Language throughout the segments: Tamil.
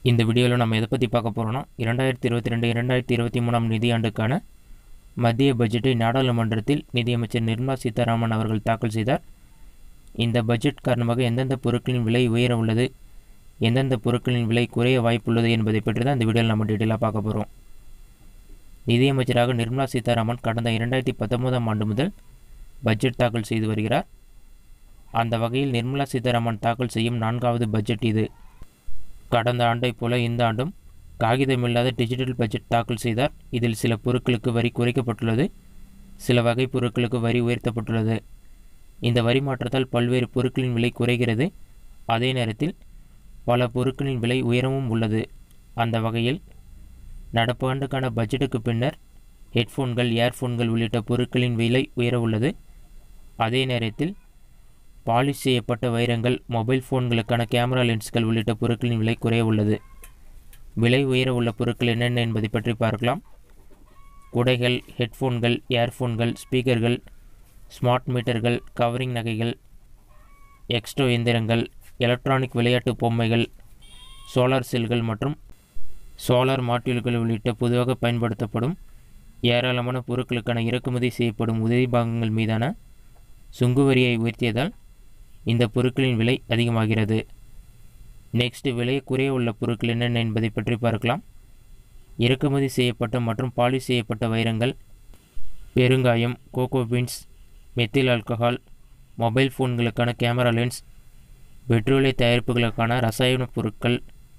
இந்த வீடியோவில் நம்ம எதை பற்றி பார்க்க போகிறோம்னா 2022-2023 நிதியாண்டுக்கான மத்திய பட்ஜெட்டை நாடாளுமன்றத்தில் நிதியமைச்சர் நிர்மலா சீதாராமன் அவர்கள் தாக்கல் செய்தார். இந்த பட்ஜெட் காரணமாக எந்தெந்த பொருட்களின் விலை உயர உள்ளது, எந்தெந்த பொருட்களின் விலை குறைய வாய்ப்புள்ளது என்பதை பற்றி தான் இந்த வீடியோவில் நம்ம டீட்டெயிலாக பார்க்க போகிறோம். நிதியமைச்சராக நிர்மலா சீதாராமன் கடந்த 2019ஆம் ஆண்டு முதல் பட்ஜெட் தாக்கல் செய்து வருகிறார். அந்த வகையில் நிர்மலா சீதாராமன் தாக்கல் செய்யும் 4வது பட்ஜெட் இது. கடந்த ஆண்டைப் போல இந்த ஆண்டும் காகிதமில்லாத டிஜிட்டல் பட்ஜெட் தாக்கல் செய்தார். இதில் சில பொருட்களுக்கு வரி குறைக்கப்பட்டுள்ளது, சில வகை பொருட்களுக்கு வரி உயர்த்தப்பட்டுள்ளது. இந்த வரி மாற்றத்தால் பல்வேறு பொருட்களின் விலை குறைகிறது, அதே நேரத்தில் பல பொருட்களின் விலை உயரவும் உள்ளது. அந்த வகையில் நடப்பு ஆண்டுக்கான பட்ஜெட்டுக்கு பின்னர் ஹெட்ஃபோன்கள், இயர்ஃபோன்கள் உள்ளிட்ட பொருட்களின் விலை உயர உள்ளது. அதே நேரத்தில் பாலிஷ் செய்யப்பட்ட வைரங்கள், மொபைல் ஃபோன்களுக்கான கேமரா லென்ஸ்கள் உள்ளிட்ட பொருட்களின் விலை குறைய உள்ளது. விலை உயர உள்ள பொருட்கள் என்னென்ன என்பதை பற்றி பார்க்கலாம். குடைகள், ஹெட்ஃபோன்கள், இயர்ஃபோன்கள், ஸ்பீக்கர்கள், ஸ்மார்ட் மீட்டர்கள், கவரிங் நகைகள், எக்ஸ்ட்ரா இயந்திரங்கள், எலக்ட்ரானிக் விளையாட்டு பொம்மைகள், சோலார் செல்கள் மற்றும் சோலார் மாட்யூல்கள் உள்ளிட்ட பொதுவாக பயன்படுத்தப்படும் ஏராளமான பொருட்களுக்கான இறக்குமதி செய்யப்படும் உதிரி பாகங்கள் மீதான சுங்கு வரியை உயர்த்தியதால் இந்த பொருட்களின் விலை அதிகமாகிறது. நெக்ஸ்ட், விலை குறைய உள்ள பொருட்கள் என்னென்ன என்பதை பற்றி பார்க்கலாம். இறக்குமதி செய்யப்பட்ட மற்றும் பாலிஷ் செய்யப்பட்ட வைரங்கள், பெருங்காயம், cocoa beans, methyl alcohol, mobile ஃபோன்களுக்கான கேமரா லென்ஸ், பெட்ரோலிய தயாரிப்புகளுக்கான ரசாயன பொருட்கள்,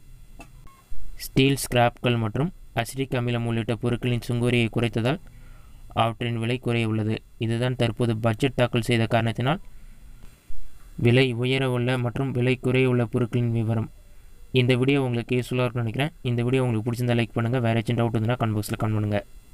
ஸ்டீல் ஸ்கிராப்கள் மற்றும் அசிட்டிக் அமிலம் உள்ளிட்ட பொருட்களின் சுங்குவரியை குறைத்ததால் அவற்றின் விலை குறைய உள்ளது. இதுதான் தற்போது பட்ஜெட் தாக்கல் செய்த காரணத்தினால் விலை உயர உள்ள மற்றும் விலை குறைய உள்ள பொருட்களின் விவரம். இந்த வீடியோ உங்களுக்கு யூஸ்ஃபுல்லாக இருக்கும்னு நினைக்கிறேன். இந்த வீடியோ உங்களுக்கு பிடிச்சிருந்தா லைக் பண்ணுங்கள். வேறு ஏதாச்சும் டவுட் இருந்தால் கமெண்ட் பாக்ஸில் கமெண்ட் பண்ணுங்கள்.